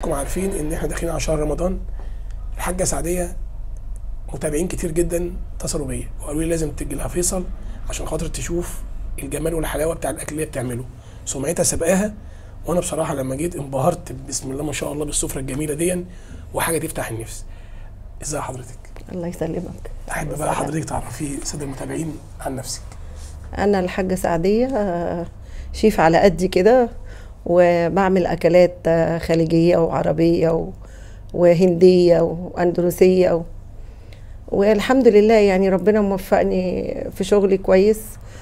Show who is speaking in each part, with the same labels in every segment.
Speaker 1: حضراتكم عارفين ان احنا داخلين على شهر رمضان. الحاجه سعديه متابعين كتير جدا اتصلوا بيا وقالوا لي لازم تجي لها فيصل عشان خاطر تشوف الجمال والحلاوه بتاع الاكل اللي هي بتعمله، سمعتها سابقاها. وانا بصراحه لما جيت انبهرت بسم الله ما شاء الله بالسفره الجميله دي، وحاجه تفتح النفس. ازاي حضرتك؟
Speaker 2: الله يسلمك.
Speaker 1: احب بقى حضرتك تعرفي الساده المتابعين عن نفسك.
Speaker 2: انا الحاجه سعديه، شيف على قدي كده، وبعمل اكلات خليجيه وعربيه وهنديه واندونيسيه والحمد لله يعني ربنا موفقني في شغلي كويس،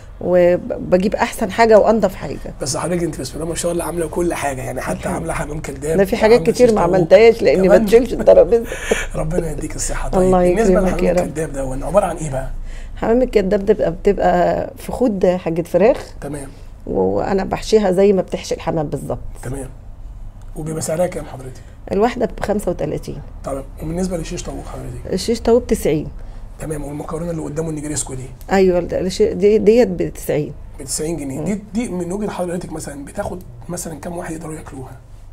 Speaker 2: وبجيب احسن حاجه وانضف حاجه.
Speaker 1: بس حضرتك انت بسم الله ما شاء الله عامله كل حاجه، يعني حتى عامله حمام كداب.
Speaker 2: ده في حاجات كتير ما عملتهاش لاني ما بتشيلش الترابيزه.
Speaker 1: ربنا يديك الصحه. طيب
Speaker 2: الله
Speaker 1: بالنسبه
Speaker 2: يكرمك
Speaker 1: للحمام
Speaker 2: يا رب.
Speaker 1: الكداب ده عباره عن ايه بقى؟
Speaker 2: حمام الكداب ده بتبقى في خد حاجه فراخ.
Speaker 1: تمام.
Speaker 2: وانا بحشيها زي ما بتحشي الحمام بالظبط.
Speaker 1: تمام. وبيبقى سعرها كام حضرتك؟
Speaker 2: الواحده ب 35.
Speaker 1: تمام. وبالنسبه للشيش طاووق حضرتك؟
Speaker 2: الشيش طاووق 90.
Speaker 1: تمام. والمكرونه اللي قدامه النجريسكو دي؟
Speaker 2: ايوه ديت ب 90.
Speaker 1: ب 90 جنيه. دي من وجهه حضرتك مثلا بتاخد مثلا كام واحد يقدروا ياكلوها؟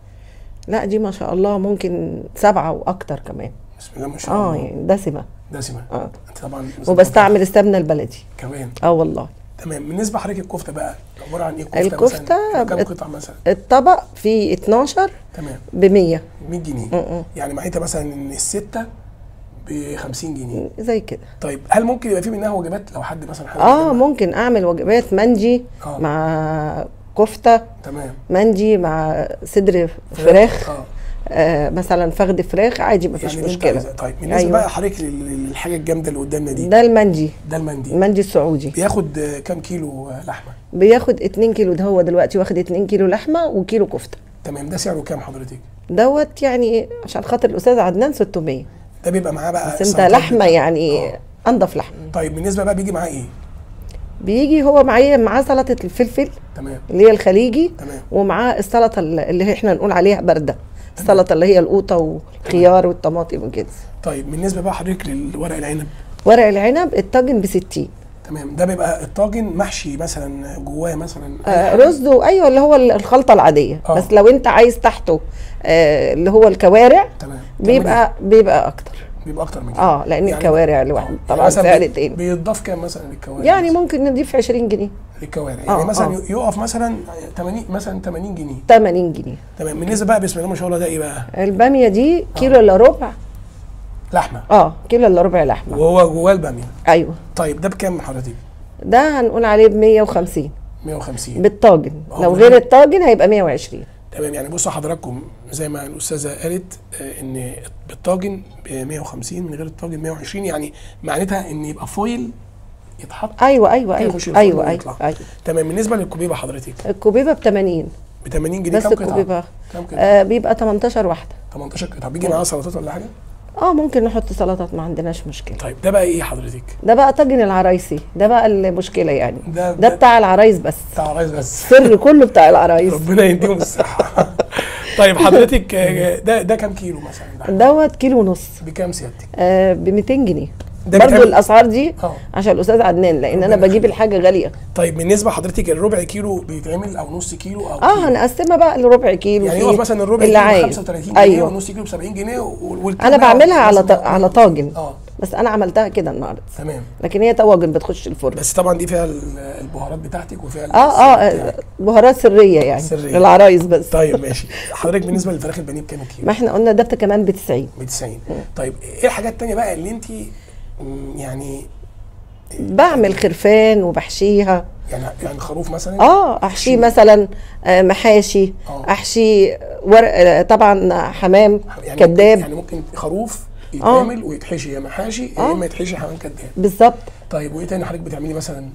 Speaker 2: لا دي ما شاء الله ممكن 7 واكتر كمان.
Speaker 1: بسم الله ما شاء الله.
Speaker 2: يعني دسمه.
Speaker 1: دسمه. انت طبعا.
Speaker 2: وبستعمل السمنه البلدي
Speaker 1: كمان.
Speaker 2: والله.
Speaker 1: تمام. بالنسبه لحضرتك الكفته بقى عباره عن ايه؟
Speaker 2: الكفته
Speaker 1: كام قطعه مثلا؟
Speaker 2: الطبق فيه 12.
Speaker 1: تمام.
Speaker 2: ب 100.
Speaker 1: 100 جنيه. يعني معناتها مثلا ان السته ب 50 جنيه
Speaker 2: زي كده.
Speaker 1: طيب هل ممكن يبقى في منها وجبات لو حد مثلا
Speaker 2: ممكن اعمل وجبات مندي مع كفته.
Speaker 1: تمام.
Speaker 2: مندي مع صدر فراخ. مثلا فخد فراخ عادي مفيش يعني مشكله.
Speaker 1: طيب بالنسبه بقى حضرتك للحاجه الجامده اللي قدامنا دي،
Speaker 2: ده المندي. المندي السعودي.
Speaker 1: بياخد كام كيلو لحمه؟
Speaker 2: بياخد 2 كيلو. ده هو دلوقتي واخد 2 كيلو لحمه وكيلو كفته.
Speaker 1: تمام. ده سعره كام حضرتك؟
Speaker 2: دوت يعني عشان خاطر الاستاذ عدنان 600.
Speaker 1: ده بيبقى معاه بقى
Speaker 2: بس انت لحمه يعني انضف لحمه.
Speaker 1: طيب بالنسبه بقى بيجي معاه ايه؟
Speaker 2: بيجي هو معاه سلطه الفلفل.
Speaker 1: تمام.
Speaker 2: اللي هي الخليجي.
Speaker 1: تمام.
Speaker 2: ومعاه السلطه اللي احنا نقول عليها بارده. السلطه اللي هي القوطه والخيار والطماطم وكده.
Speaker 1: طيب بالنسبه بقى حضرتك للورق العنب؟
Speaker 2: ورق العنب الطاجن ب 60.
Speaker 1: تمام. ده بيبقى الطاجن محشي مثلا جواه مثلا
Speaker 2: رز ايوه اللي هو الخلطه العاديه. بس لو انت عايز تحته اللي هو الكوارع.
Speaker 1: تمام.
Speaker 2: بيبقى اكتر.
Speaker 1: بيبقى اكتر من كده.
Speaker 2: لان يعني الكوارع لوحدها طبعا سعر تاني.
Speaker 1: بيضاف كام مثلا للكوارع؟
Speaker 2: يعني ممكن نضيف 20 جنيه
Speaker 1: للكوارع. يعني مثلا يقف مثلا 80 جنيه.
Speaker 2: 80 جنيه.
Speaker 1: تمام. بالنسبه بقى بسم الله ما شاء الله ده ايه بقى؟
Speaker 2: الباميه دي كيلو الا ربع
Speaker 1: لحمه.
Speaker 2: كيلو الا ربع لحمه.
Speaker 1: وهو جواه الباميه.
Speaker 2: ايوه.
Speaker 1: طيب ده بكام حضرتك؟
Speaker 2: ده هنقول عليه ب 150.
Speaker 1: 150
Speaker 2: بالطاجن. لو غير الطاجن هيبقى 120.
Speaker 1: تمام. يعني بصوا حضراتكم زي ما الاستاذه قالت ان بالطاجن ب 150 من غير الطاجن 120، يعني معناتها ان يبقى فويل يتحط.
Speaker 2: ايوه.
Speaker 1: تمام. بالنسبه للكوبيبه حضرتك؟
Speaker 2: الكوبيبه ب 80.
Speaker 1: ب 80 جنيه.
Speaker 2: بس الكوبيبه بيبقى 18 واحده.
Speaker 1: 18 قطعه. بيجي معاها سلطات ولا حاجه؟
Speaker 2: ممكن نحط سلطات ما عندناش مشكله.
Speaker 1: طيب ده بقى ايه حضرتك؟
Speaker 2: ده بقى طاجن العرايسي. ده بقى المشكله يعني.
Speaker 1: ده
Speaker 2: بتاع العرايس بس.
Speaker 1: بتاع العرايس بس.
Speaker 2: السر كله بتاع العرايس.
Speaker 1: ربنا يديهم الصحه. طيب حضرتك ده كام كيلو مثلا؟
Speaker 2: دوت كيلو ونص.
Speaker 1: بكام سيادتك؟
Speaker 2: ب 200 جنيه. برضه الاسعار دي عشان الاستاذ عدنان لان انا بجيب الحاجه غاليه.
Speaker 1: طيب بالنسبه حضرتك الربع كيلو بيتعمل او نص كيلو او
Speaker 2: هنقسمها بقى لربع كيلو.
Speaker 1: يعني يقف مثلا الربع كيلو ب 35 جنيه ونص كيلو ب 70 جنيه
Speaker 2: انا بعملها على طاجن. بس انا عملتها كده النهارده.
Speaker 1: تمام.
Speaker 2: لكن هي طواجن بتخش الفرن.
Speaker 1: بس طبعا دي فيها البهارات بتاعتك وفيها
Speaker 2: بهارات سريه يعني للعرايس بس.
Speaker 1: طيب ماشي. حضرتك بالنسبه للفراخ البانيه بكام كيلو؟
Speaker 2: ما احنا قلنا ده كمان ب 90.
Speaker 1: ب 90. طيب ايه الحاجات الثانيه بقى اللي انت يعني
Speaker 2: بعمل خرفان وبحشيها؟
Speaker 1: يعني خروف مثلا؟
Speaker 2: احشيه مثلا محاشي. احشي ورق طبعا حمام يعني كداب.
Speaker 1: يعني ممكن خروف يتعمل ويتحشي يا محاشي يا اما يتحشي حمام كداب.
Speaker 2: بالظبط.
Speaker 1: طيب وايه تاني حضرتك بتعملي مثلا؟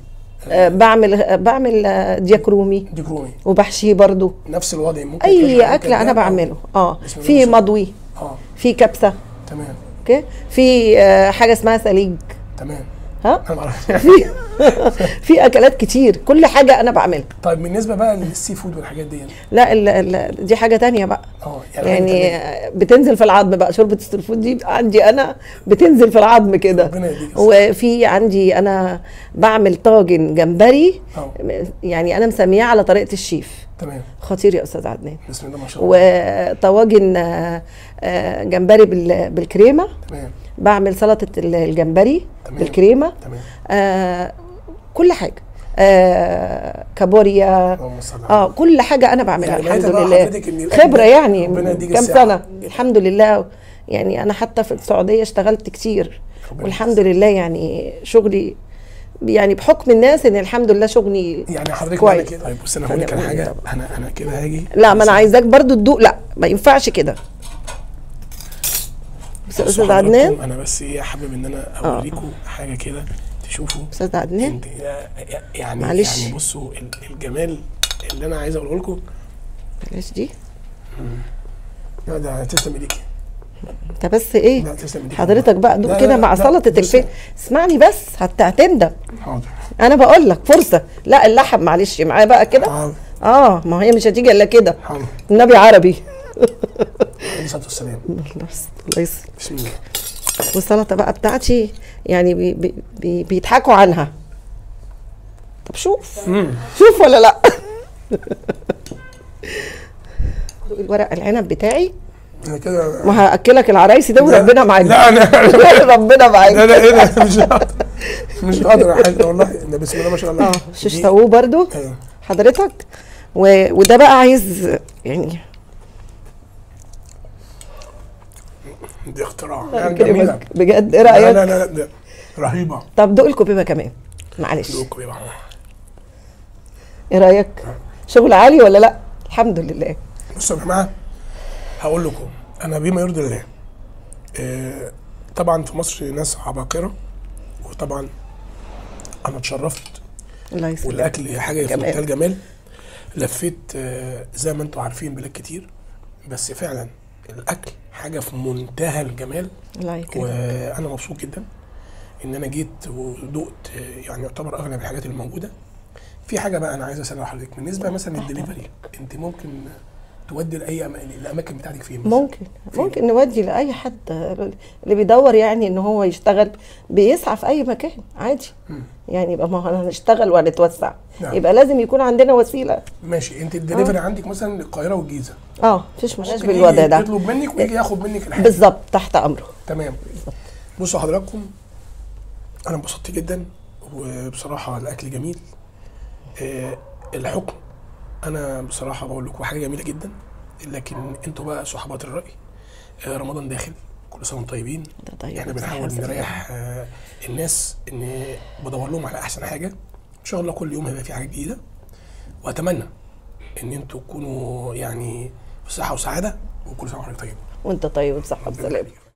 Speaker 2: بعمل ديك رومي.
Speaker 1: ديك رومي.
Speaker 2: وبحشيه برضو.
Speaker 1: نفس الوضع ممكن
Speaker 2: اي اكل انا بعمله. في مضوي. في كبسه.
Speaker 1: تمام.
Speaker 2: اوكي. في حاجه اسمها سليج.
Speaker 1: تمام.
Speaker 2: انا
Speaker 1: ما اعرفش.
Speaker 2: في اكلات كتير، كل حاجه انا بعملها.
Speaker 1: طيب بالنسبه بقى للسي فود والحاجات دي
Speaker 2: لا دي حاجه تانية بقى. يعني بتنزل في العظم بقى، شوربه السي فود دي عندي انا بتنزل في العظم كده. وفي عندي انا بعمل طاجن جمبري، يعني انا مسمياه على طريقه الشيف.
Speaker 1: تمام.
Speaker 2: خطير يا استاذ عدنان.
Speaker 1: بسم الله ما شاء الله.
Speaker 2: وطواجن جمبري بالكريمه.
Speaker 1: تمام.
Speaker 2: بعمل سلطه الجمبري. تمام. بالكريمه.
Speaker 1: تمام.
Speaker 2: كل حاجه، كابوريا، كل حاجه انا بعملها يعني الحمد لله. خبره يعني كام سنه الحمد لله. يعني انا حتى في السعوديه اشتغلت كتير والحمد لله، يعني شغلي يعني بحكم الناس ان الحمد لله شغلي
Speaker 1: يعني حضرتك كويس. طيب بص انا هقول لك على حاجه، انا كده هاجي.
Speaker 2: لا ما انا عايزاك برضو تدوق، لا ما ينفعش كده. استاذ عدنان
Speaker 1: انا بس ايه حابب ان انا اوريكم حاجه كده تشوفوا.
Speaker 2: استاذ عدنان
Speaker 1: يعني
Speaker 2: معلش.
Speaker 1: يعني بصوا الجمال اللي انا عايز اقوله لكم.
Speaker 2: بلاش دي.
Speaker 1: لا ده تسلم ايديكي.
Speaker 2: انت بس ايه حضرتك بقى دوق كده مع سلطه الفلفل. اسمعني بس هتندم.
Speaker 1: حاضر.
Speaker 2: انا بقول لك فرصه. لا اللحم معلش معايا بقى كده. ما هي مش هتيجي الا كده. النبي عربي.
Speaker 1: عليه الصلاه والسلام.
Speaker 2: الله يسلمك.
Speaker 1: بسم الله.
Speaker 2: والسلطه بقى بتاعتي يعني بيضحكوا عنها. طب شوف. شوف ولا لا. الورق العنب بتاعي
Speaker 1: انا كده
Speaker 2: ما هاكلك العرايسي ده وربنا معاك.
Speaker 1: لا انا
Speaker 2: ربنا معاك.
Speaker 1: لا ايه ده مش قادر يا حاج والله. ده بسم الله ما شاء الله.
Speaker 2: شيش طاووق برضو حضرتك. وده بقى عايز يعني
Speaker 1: دي اختراع يعني جميله
Speaker 2: بجد. ايه رايك؟
Speaker 1: لا رهيبه.
Speaker 2: طب دوق الكوبيبه كمان معلش.
Speaker 1: دوق الكوبيبه.
Speaker 2: ايه رايك؟ شغل عالي ولا لا؟ الحمد لله.
Speaker 1: بصوا يا جماعه هقول لكم انا بما يرضي الله. طبعا في مصر ناس عباقره، وطبعا انا اتشرفت.
Speaker 2: الله يسلمك.
Speaker 1: والاكل حاجه في منتهى الجمال. لفيت زي ما انتم عارفين بلاد كتير، بس فعلا الاكل حاجه في منتهى الجمال.
Speaker 2: الله يكرمك.
Speaker 1: وانا مبسوط جدا ان انا جيت ودقت يعني يعتبر اغلب الحاجات الموجوده. في حاجه بقى انا عايز اسال حضرتك بالنسبه مثلا للدليفري، انت ممكن تودي لاي الاماكن بتاعتك فين؟
Speaker 2: ممكن نودي لاي حد اللي بيدور يعني ان هو يشتغل، بيسعى في اي مكان عادي. يعني يبقى ما هنشتغل وهنتوسع. نعم. يبقى لازم يكون عندنا وسيله.
Speaker 1: ماشي. انت الدليفري عندك مثلا القاهره والجيزه.
Speaker 2: مفيش مشكله بالوضع ده.
Speaker 1: يطلب منك ويجي ياخد منك الحاجه
Speaker 2: بالظبط تحت امره.
Speaker 1: تمام. بصوا حضراتكم انا انبسطت جدا، وبصراحه الاكل جميل. الحكم انا بصراحه بقول لكم حاجه جميله جدا، لكن انتوا بقى صحبات الراي. رمضان داخل، كل سنه وانتم طيبين. احنا بنحاول نريح الناس، ان بدور لهم على احسن حاجه. ان شاء الله كل يوم هيبقى في حاجه جديده، واتمنى ان انتوا تكونوا يعني في صحه وسعاده، وكل سنه وحضرتك طيب.
Speaker 2: وانت طيب بصحه وسلامه.